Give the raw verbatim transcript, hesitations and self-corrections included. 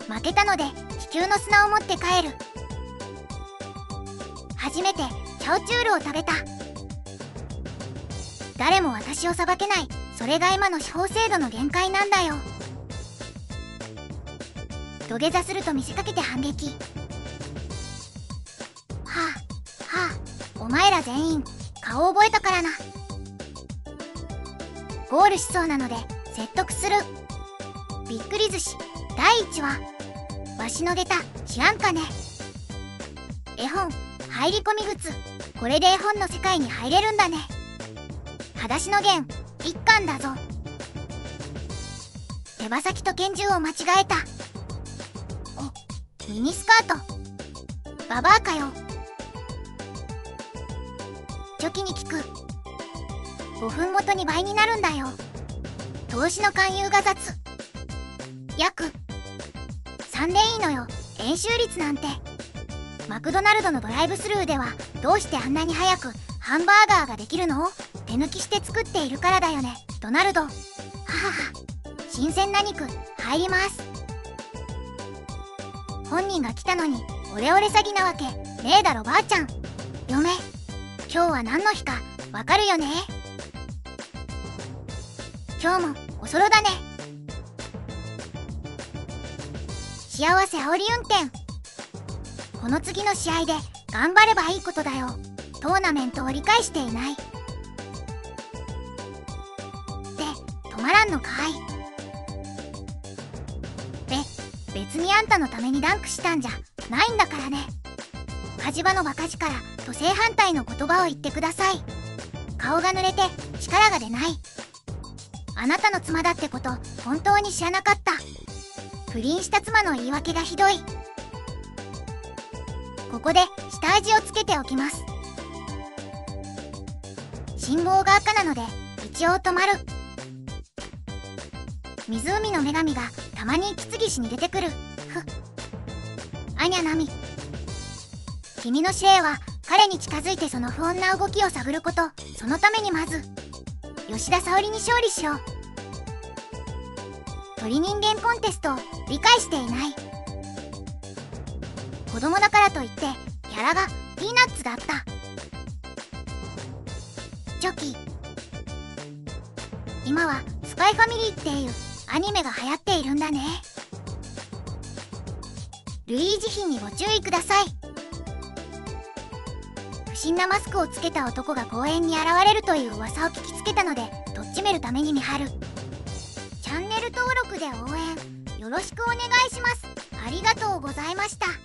負けたので地球の砂を持って帰る。初めてチャオチュールを食べた。誰も私を裁けない。それが今の司法制度の限界なんだよ。土下座すると見せかけて反撃。はあはあ、お前ら全員顔覚えたからな。ゴールしそうなので説得する。びっくり寿司だいいちわ、わしの下駄知らんかね。絵本入り込み靴。これで絵本の世界に入れるんだね。裸足の弦一巻だぞ。手羽先と拳銃を間違えた。お、ミニスカート。ババアかよ。チョキに効く。ごふんごとに倍になるんだよ。投資の勧誘が雑。約さんでいいのよ、円周率なんて。マクドナルドのドライブスルーではどうしてあんなに早くハンバーガーができるの？手抜きして作っているからだよね、ドナルド。ははは。新鮮な肉入ります。本人が来たのにオレオレ詐欺なわけねえだろばあちゃん。嫁、今日は何の日かわかるよね？今日もおそろだね。幸せ煽り運転。この次の試合で頑張ればいいことだよ。トーナメントを理解していない。で、止まらんのかい。べ、別にあんたのためにダンクしたんじゃないんだからね。火事場のバカ力と正反対の言葉を言ってください。顔が濡れて力が出ない。あなたの妻だってこと本当に知らなかった。不倫した妻の言い訳がひどい。ここで下味をつけておきます。信号が赤なので一応止まる。湖の女神がたまに息継ぎしに出てくる。ふっ。アニャナミ。君の指令は彼に近づいてその不穏な動きを探ること。そのためにまず吉田沙保里に勝利しよう。鳥人間コンテストを理解していない。子供だからといってキャラがピーナッツだった。チョキ。今はスパイファミリーっていうアニメが流行っているんだね。ルイージ妃にご注意ください。不審なマスクをつけた男が公園に現れるという噂を聞きつけたのでとっちめるために見張る。チャンネル登録で応援よろしくお願いします。ありがとうございました。